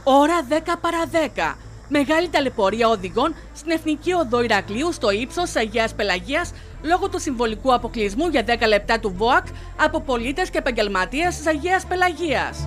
Ώρα 10 παρά 10. Μεγάλη ταλαιπωρία οδηγών στην Εθνική Οδό Ηρακλείου στο ύψος της Αγίας Πελαγίας λόγω του συμβολικού αποκλεισμού για 10 λεπτά του ΒΟΑΚ από πολίτες και επαγγελματίες της Αγίας Πελαγίας.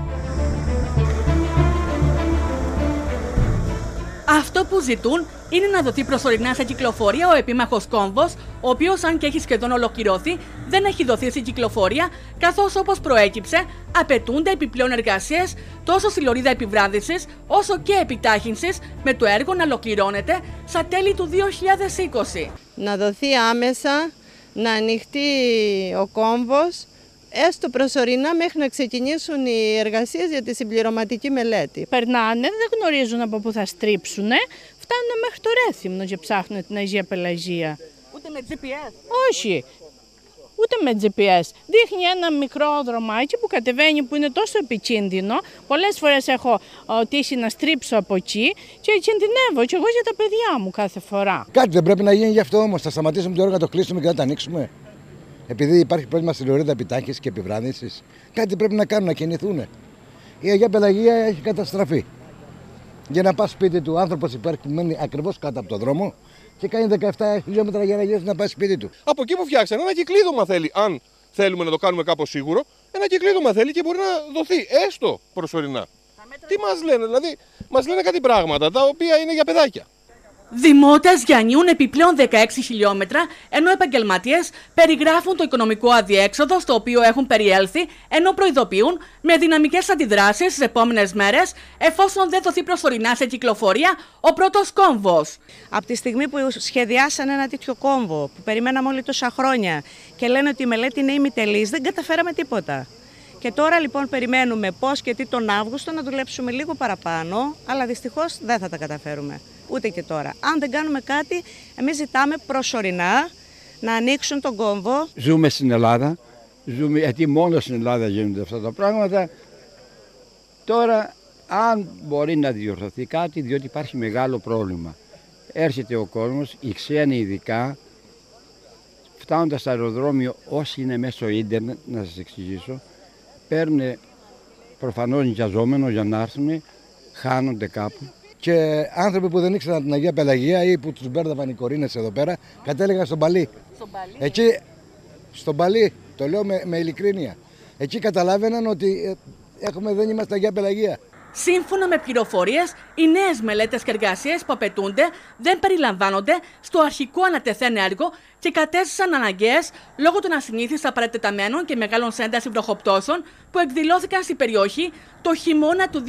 Αυτό που ζητούν είναι να δοθεί προσωρινά σε κυκλοφορία ο επίμαχος κόμβος, ο οποίος, αν και έχει σχεδόν ολοκληρωθεί, δεν έχει δοθεί στην κυκλοφορία, καθώς, όπως προέκυψε, απαιτούνται επιπλέον εργασίες τόσο στη λωρίδα επιβράδυσης όσο και επιτάχυνσης, με το έργο να ολοκληρώνεται στα τέλη του 2020. Να δοθεί άμεσα, να ανοιχτεί ο κόμβος, έστω προσωρινά μέχρι να ξεκινήσουν οι εργασίες για τη συμπληρωματική μελέτη. Περνάνε, δεν γνωρίζουν από πού θα στρίψουνε, φτάνουν μέχρι το Ρέθυμνο και ψάχνουν την Αγία Πελαγία. Ούτε με GPS. Όχι, ούτε με GPS. Δείχνει ένα μικρό δρομάκι που κατεβαίνει, που είναι τόσο επικίνδυνο. Πολλές φορές έχω τύχει να στρίψω από εκεί και κινδυνεύω και εγώ για τα παιδιά μου κάθε φορά. Κάτι δεν πρέπει να γίνει γι' αυτό όμως. Θα σταματήσουμε το έργο να το κλείσουμε και να το ανοίξουμε. Επειδή υπάρχει πρόβλημα στη λωρίδα επιτάχυνσης και επιβράδυνσης, κάτι πρέπει να κάνουν, να κινηθούν. Η Αγία Πελαγία έχει καταστραφεί. Για να πας σπίτι του, άνθρωπος υπάρχει που μένει ακριβώς κάτω από το δρόμο και κάνει 17 χιλιόμετρα για να γυρίσει να πάει σπίτι του. Από εκεί που φτιάξανε ένα κυκλίδωμα θέλει, αν θέλουμε να το κάνουμε κάπως σίγουρο, ένα κυκλίδωμα θέλει και μπορεί να δοθεί έστω προσωρινά. Τι μας λένε, δηλαδή, μας λένε κάτι πράγματα τα οποία είναι για παιδάκια. Δημότες διανύουν επιπλέον 16 χιλιόμετρα, ενώ επαγγελματίες περιγράφουν το οικονομικό αδιέξοδο στο οποίο έχουν περιέλθει, ενώ προειδοποιούν με δυναμικές αντιδράσεις στις επόμενες μέρες, εφόσον δεν δοθεί προσωρινά σε κυκλοφορία ο πρώτος κόμβος. Από τη στιγμή που σχεδιάσαν ένα τέτοιο κόμβο, που περιμέναμε όλοι τόσα χρόνια και λένε ότι η μελέτη είναι ημιτελής, δεν καταφέραμε τίποτα. Και τώρα λοιπόν περιμένουμε πώς και τι τον Αύγουστο να δουλέψουμε λίγο παραπάνω, αλλά δυστυχώς δεν θα τα καταφέρουμε. Ούτε και τώρα. Αν δεν κάνουμε κάτι, εμείς ζητάμε προσωρινά να ανοίξουν τον κόμβο. Ζούμε στην Ελλάδα, γιατί μόνο στην Ελλάδα γίνονται αυτά τα πράγματα. Τώρα, αν μπορεί να διορθωθεί κάτι, διότι υπάρχει μεγάλο πρόβλημα. Έρχεται ο κόσμος, οι ξένοι ειδικά, φτάνοντας στο αεροδρόμιο, όσοι είναι μέσα στο ίντερνετ, να σας εξηγήσω, παίρνουν προφανώς νοικιαζόμενο για να έρθουν, χάνονται κάπου. Και άνθρωποι που δεν ήξεραν την Αγία Πελαγία ή που τους μπέρδευαν οι κορίνες εδώ πέρα, κατέληγαν στον Παλί. Εκεί, στον Παλί, το λέω με ειλικρίνεια. Εκεί καταλάβαιναν ότι δεν είμαστε Αγία Πελαγία. Σύμφωνα με πληροφορίες, οι νέες μελέτες και εργασίες που απαιτούνται δεν περιλαμβάνονται στο αρχικό ανατεθέν έργο και κατέστησαν αναγκαίες λόγω των ασυνήθιστα παρατεταμένων και μεγάλων σε ένταση βροχοπτώσεων που εκδηλώθηκαν στην περιοχή το χειμώνα του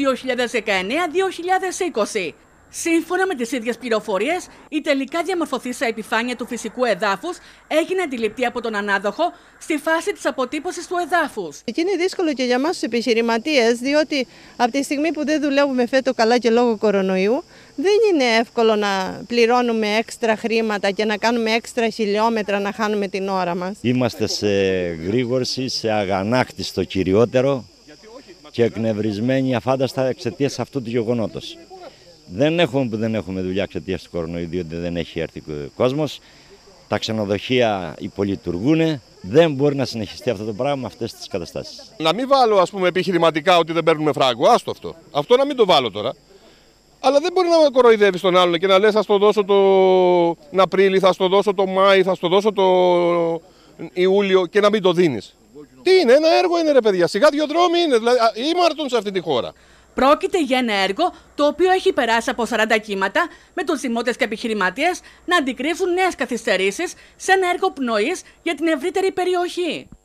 2019-2020. Σύμφωνα με τις ίδιες πληροφορίες, η τελικά διαμορφωθήσα επιφάνεια του φυσικού εδάφους έγινε αντιληπτή από τον ανάδοχο στη φάση της αποτύπωσης του εδάφους. Και είναι δύσκολο και για εμάς τους επιχειρηματίες, διότι από τη στιγμή που δεν δουλεύουμε φέτο καλά και λόγω κορονοϊού, δεν είναι εύκολο να πληρώνουμε έξτρα χρήματα και να κάνουμε έξτρα χιλιόμετρα να χάνουμε την ώρα μας. Είμαστε σε γρήγορση, σε αγανάκτηση στο κυριότερο και εκνευρισμένοι αφάνταστα εξαιτίας αυτού του γεγονότος. Δεν έχουμε δουλειά εξαιτίας του κορονοϊού, διότι δεν έχει έρθει ο κόσμος. Τα ξενοδοχεία υπολειτουργούν. Δεν μπορεί να συνεχιστεί αυτό το πράγμα με αυτές τις καταστάσεις. Να μην βάλω, ας πούμε, επιχειρηματικά ότι δεν παίρνουμε φράγκο. Άστο αυτό. Αυτό να μην το βάλω τώρα. Αλλά δεν μπορεί να κοροϊδεύεις τον άλλον και να λες θα στο δώσω τον Απρίλη, θα στο δώσω τον Μάη, θα στο δώσω τον Ιούλιο και να μην το δίνεις. Τι είναι, ένα έργο είναι ρε παιδιά. Σιγά δύο δρόμοι είναι, δηλαδή ήμαρτον σε αυτή τη χώρα. Πρόκειται για ένα έργο το οποίο έχει περάσει από 40 κύματα με τους δημότες και επιχειρηματίες να αντικρύψουν νέες καθυστερήσεις σε ένα έργο πνοής για την ευρύτερη περιοχή.